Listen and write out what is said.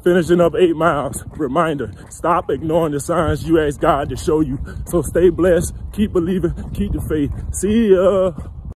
finishing up 8 miles. Reminder, stop ignoring the signs you asked God to show you. So stay blessed, keep believing, keep the faith. See ya.